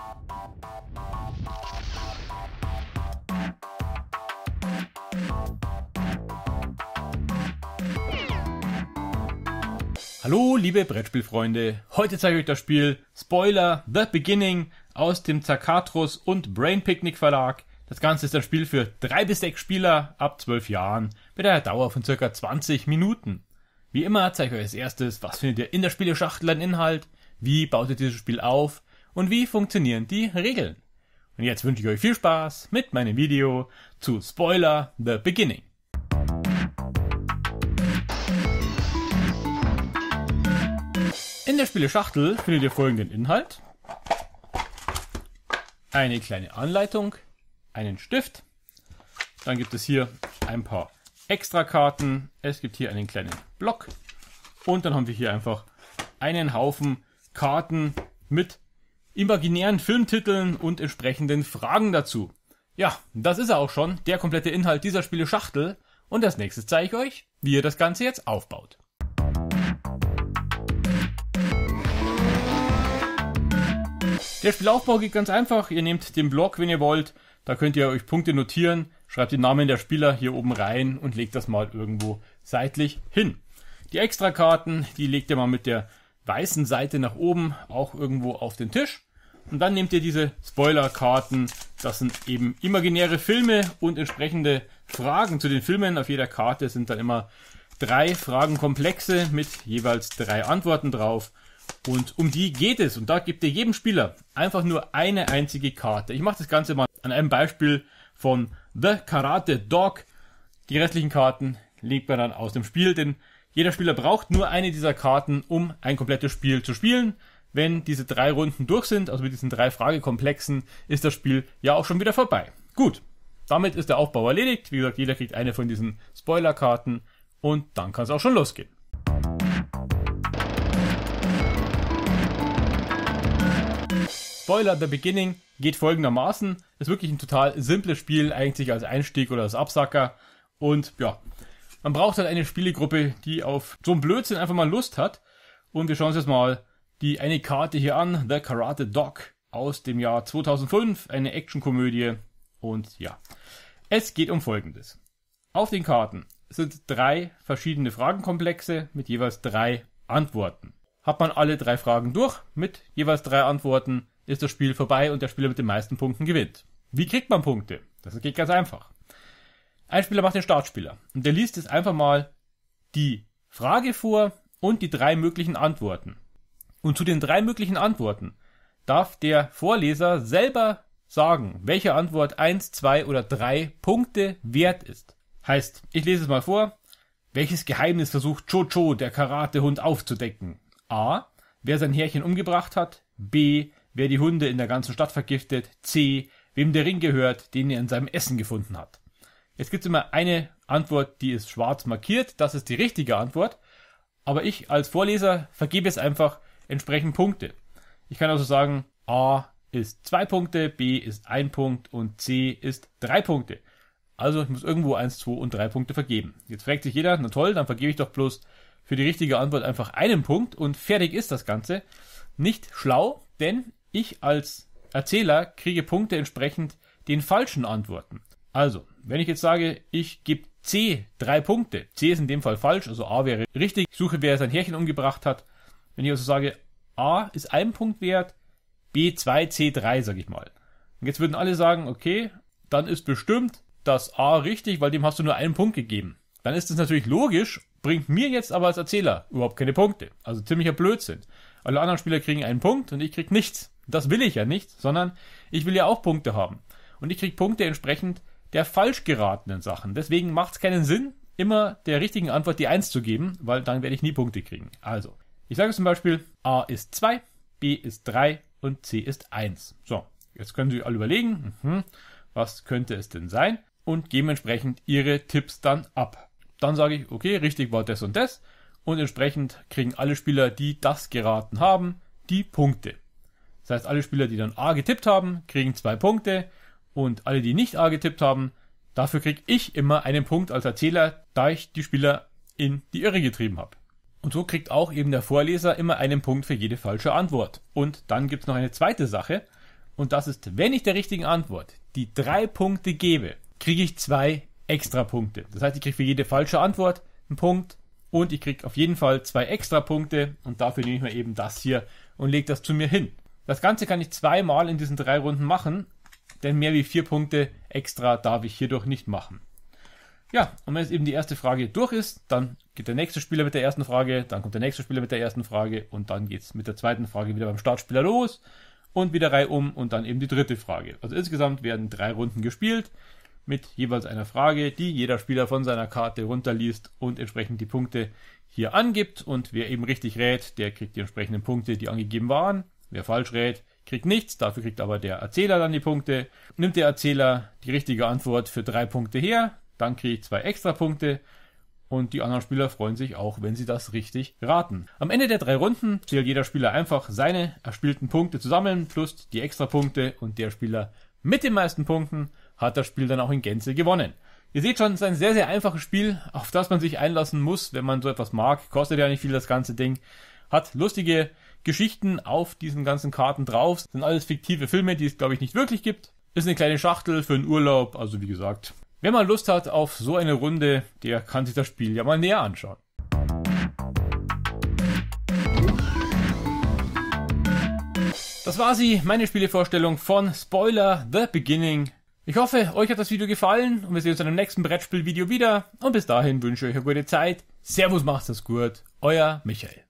Hallo liebe Brettspielfreunde, heute zeige ich euch das Spiel Spoiler The Beginning aus dem Zakatros und Brain Picnic Verlag. Das Ganze ist ein Spiel für 3 bis 6 Spieler ab 12 Jahren mit einer Dauer von ca. 20 Minuten. Wie immer zeige ich euch als erstes, was findet ihr in der Spieleschachtel an Inhalt, wie baut ihr dieses Spiel auf und wie funktionieren die Regeln. Und jetzt wünsche ich euch viel Spaß mit meinem Video zu Spoiler The Beginning. In der Spieleschachtel findet ihr folgenden Inhalt: eine kleine Anleitung, einen Stift, dann gibt es hier ein paar Extrakarten, es gibt hier einen kleinen Block und dann haben wir hier einfach einen Haufen Karten mit imaginären Filmtiteln und entsprechenden Fragen dazu. Ja, das ist er auch schon, der komplette Inhalt dieser Spieleschachtel, und als nächstes zeige ich euch, wie ihr das Ganze jetzt aufbaut. Der Spielaufbau geht ganz einfach. Ihr nehmt den Block, wenn ihr wollt. Da könnt ihr euch Punkte notieren, schreibt den Namen der Spieler hier oben rein und legt das mal irgendwo seitlich hin. Die Extrakarten, die legt ihr mal mit der weißen Seite nach oben auch irgendwo auf den Tisch. Und dann nehmt ihr diese Spoilerkarten. Das sind eben imaginäre Filme und entsprechende Fragen zu den Filmen. Auf jeder Karte sind dann immer 3 Fragenkomplexe mit jeweils 3 Antworten drauf. Und um die geht es. Und da gebt ihr jedem Spieler einfach nur eine einzige Karte. Ich mache das Ganze mal an einem Beispiel von The Karate Dog. Die restlichen Karten legt man dann aus dem Spiel, denn jeder Spieler braucht nur eine dieser Karten, um ein komplettes Spiel zu spielen. Wenn diese 3 Runden durch sind, also mit diesen 3 Fragekomplexen, ist das Spiel ja auch schon wieder vorbei. Gut, damit ist der Aufbau erledigt. Wie gesagt, jeder kriegt eine von diesen Spoilerkarten und dann kann es auch schon losgehen. Spoiler The Beginning geht folgendermaßen. Ist wirklich ein total simples Spiel, eigentlich als Einstieg oder als Absacker. Und ja, man braucht halt eine Spielegruppe, die auf so einen Blödsinn einfach mal Lust hat. Und wir schauen uns jetzt mal die eine Karte hier an, The Karate Dog aus dem Jahr 2005, eine Actionkomödie. Und ja, es geht um Folgendes. Auf den Karten sind 3 verschiedene Fragenkomplexe mit jeweils 3 Antworten. Hat man alle 3 Fragen durch mit jeweils 3 Antworten, ist das Spiel vorbei und der Spieler mit den meisten Punkten gewinnt. Wie kriegt man Punkte? Das geht ganz einfach. Ein Spieler macht den Startspieler und der liest jetzt einfach mal die Frage vor und die 3 möglichen Antworten. Und zu den 3 möglichen Antworten darf der Vorleser selber sagen, welche Antwort 1, 2 oder 3 Punkte wert ist. Heißt, ich lese es mal vor. Welches Geheimnis versucht Jojo, der Karatehund, aufzudecken? A. Wer sein Herrchen umgebracht hat. B. Wer die Hunde in der ganzen Stadt vergiftet. C. Wem der Ring gehört, den er in seinem Essen gefunden hat. Jetzt gibt es immer eine Antwort, die ist schwarz markiert. Das ist die richtige Antwort. Aber ich als Vorleser vergebe es einfach entsprechend Punkte. Ich kann also sagen, A ist 2 Punkte, B ist 1 Punkt und C ist 3 Punkte. Also ich muss irgendwo 1, 2 und 3 Punkte vergeben. Jetzt fragt sich jeder, na toll, dann vergebe ich doch bloß für die richtige Antwort einfach 1 Punkt und fertig ist das Ganze. Nicht schlau, denn ich als Erzähler kriege Punkte entsprechend den falschen Antworten. Also, wenn ich jetzt sage, ich gebe C 3 Punkte, C ist in dem Fall falsch, also A wäre richtig, ich suche, wer sein Herrchen umgebracht hat. Wenn ich also sage, A ist 1 Punkt wert, B 2, C 3, sage ich mal. Und jetzt würden alle sagen, okay, dann ist bestimmt das A richtig, weil dem hast du nur 1 Punkt gegeben. Dann ist das natürlich logisch, bringt mir jetzt aber als Erzähler überhaupt keine Punkte. Also ziemlicher Blödsinn. Alle anderen Spieler kriegen 1 Punkt und ich krieg nichts. Das will ich ja nicht, sondern ich will ja auch Punkte haben. Und ich krieg Punkte entsprechend der falsch geratenen Sachen. Deswegen macht es keinen Sinn, immer der richtigen Antwort die 1 zu geben, weil dann werde ich nie Punkte kriegen. Also, ich sage zum Beispiel, A ist 2, B ist 3 und C ist 1. So, jetzt können Sie alle überlegen, was könnte es denn sein? Und geben entsprechend Ihre Tipps dann ab. Dann sage ich, okay, richtig war das und das. Und entsprechend kriegen alle Spieler, die das geraten haben, die Punkte. Das heißt, alle Spieler, die dann A getippt haben, kriegen 2 Punkte. Und alle, die nicht A getippt haben, dafür kriege ich immer einen Punkt als Erzähler, da ich die Spieler in die Irre getrieben habe. Und so kriegt auch eben der Vorleser immer einen Punkt für jede falsche Antwort. Und dann gibt es noch eine zweite Sache. Und das ist, wenn ich der richtigen Antwort die 3 Punkte gebe, kriege ich 2 extra Punkte. Das heißt, ich kriege für jede falsche Antwort einen Punkt und ich kriege auf jeden Fall 2 extra Punkte und dafür nehme ich mir eben das hier und lege das zu mir hin. Das Ganze kann ich 2-mal in diesen 3 Runden machen, denn mehr wie 4 Punkte extra darf ich hierdurch nicht machen. Ja, und wenn jetzt eben die erste Frage durch ist, dann geht der nächste Spieler mit der ersten Frage, dann kommt der nächste Spieler mit der ersten Frage und dann geht es mit der zweiten Frage wieder beim Startspieler los und wieder reihum und dann eben die dritte Frage. Also insgesamt werden 3 Runden gespielt mit jeweils einer Frage, die jeder Spieler von seiner Karte runterliest und entsprechend die Punkte hier angibt. Und wer eben richtig rät, der kriegt die entsprechenden Punkte, die angegeben waren. Wer falsch rät, kriegt nichts, dafür kriegt aber der Erzähler dann die Punkte. Nimmt der Erzähler die richtige Antwort für 3 Punkte her, dann kriege ich 2 extra Punkte und die anderen Spieler freuen sich auch, wenn sie das richtig raten. Am Ende der 3 Runden zählt jeder Spieler einfach seine erspielten Punkte zusammen plus die extra Punkte und der Spieler mit den meisten Punkten hat das Spiel dann auch in Gänze gewonnen. Ihr seht schon, es ist ein sehr, sehr einfaches Spiel, auf das man sich einlassen muss, wenn man so etwas mag. Kostet ja nicht viel das ganze Ding. Hat lustige Geschichten auf diesen ganzen Karten drauf. Das sind alles fiktive Filme, die es glaube ich nicht wirklich gibt. Ist eine kleine Schachtel für einen Urlaub, also wie gesagt. Wer mal Lust hat auf so eine Runde, der kann sich das Spiel ja mal näher anschauen. Das war sie, meine Spielevorstellung von Spoiler The Beginning. Ich hoffe, euch hat das Video gefallen und wir sehen uns in einem nächsten Brettspielvideo wieder. Und bis dahin wünsche ich euch eine gute Zeit. Servus, macht's es gut. Euer Michael.